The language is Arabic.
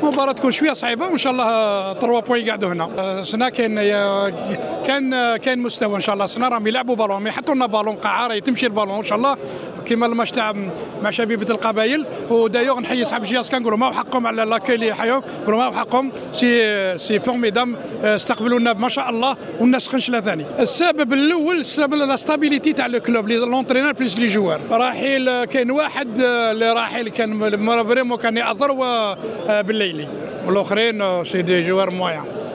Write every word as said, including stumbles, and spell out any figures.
المباراة تكون شوية صعيبة وإن شاء الله ثلاثة بوين يقعدوا هنا. سنا كاين كان كاين مستوى إن شاء الله. سنا راهم يلعبوا بالون، يحطوا لنا بالون قاعة راهي تمشي البالون إن شاء الله كيما الماتش تاع مع شبيبة القبائل. ودايوغ نحيي صاحب جياس كنقولوا ما حقهم على لاكي اللي حيوا، نقولوا ما حقهم سي سي فورميدام، استقبلونا ما شاء الله والناس خنشله ثاني. السبب الاول السبب لا ستابيليتي تاع لو كلوب، لي لونترينور بليس لي جوار. راحيل كاين واحد اللي راحيل كان فريمون كان يأثر بالليلي، والاخرين سي دي جوار مويان.